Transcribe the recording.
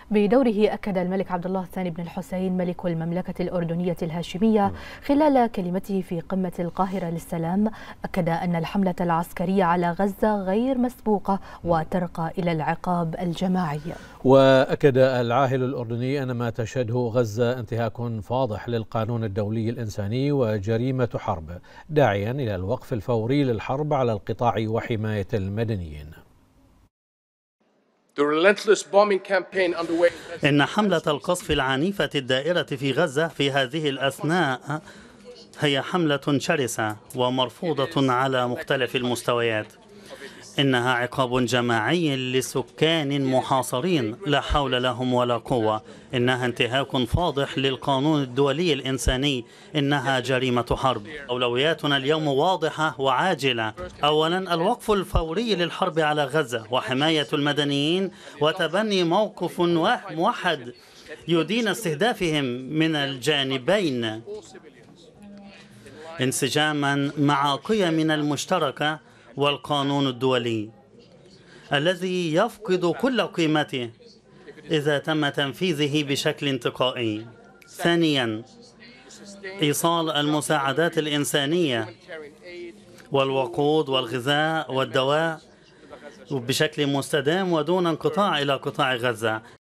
بدوره أكد الملك عبد الله الثاني بن الحسين ملك المملكة الأردنية الهاشمية خلال كلمته في قمة القاهرة للسلام، أكد أن الحملة العسكرية على غزة غير مسبوقة وترقى إلى العقاب الجماعي. وأكد العاهل الأردني أن ما تشهده غزة انتهاك فاضح للقانون الدولي الإنساني وجريمة حرب، داعيا إلى الوقف الفوري للحرب على القطاع وحماية المدنيين. إن حملة القصف العنيفة الدائرة في غزة في هذه الأثناء هي حملة شرسة ومرفوضة على مختلف المستويات. إنها عقاب جماعي لسكان محاصرين لا حول لهم ولا قوة. إنها انتهاك فاضح للقانون الدولي الإنساني. إنها جريمة حرب. أولوياتنا اليوم واضحة وعاجلة. أولا، الوقف الفوري للحرب على غزة وحماية المدنيين وتبني موقف موحد يدين استهدافهم من الجانبين انسجاما مع قيمنا المشتركة والقانون الدولي الذي يفقد كل قيمته إذا تم تنفيذه بشكل انتقائي. ثانيا، إيصال المساعدات الإنسانية والوقود والغذاء والدواء بشكل مستدام ودون انقطاع إلى قطاع غزة.